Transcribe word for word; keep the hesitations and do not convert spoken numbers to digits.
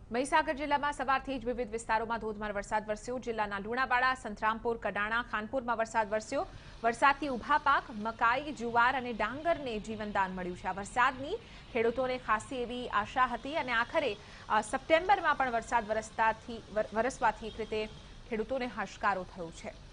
મહીસાગર જિલ્લામાં સવારથી જ વિવિધ વિસ્તારોમાં ધોધમાર વરસાદ વરસ્યો। જિલ્લાના લુણાવાડા, સંતરામપુર, કડાણા, ખાનપુરમાં વરસાદ વરસ્યો। વરસાદથી ઊભા પાક મકાઈ, જુવાર અને ડાંગરને જીવનદાન મળ્યું છે। આ વરસાદની ખેડૂતોને ખાસી એવી આશા હતી અને આખરે સપ્ટેમ્બરમાં પણ વરસાદ વરસતાથી વરસવાથી એક રીતે ખેડૂતોને હાશકારો થયો છે।